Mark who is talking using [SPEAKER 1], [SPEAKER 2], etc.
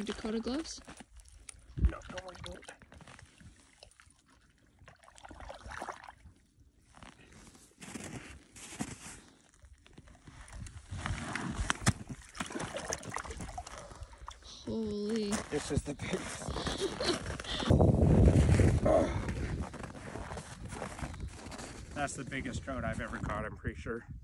[SPEAKER 1] your Dakota gloves?
[SPEAKER 2] No, don't worry about it.
[SPEAKER 1] Holy.
[SPEAKER 2] This is the biggest. That's the biggest trout I've ever caught, I'm pretty sure.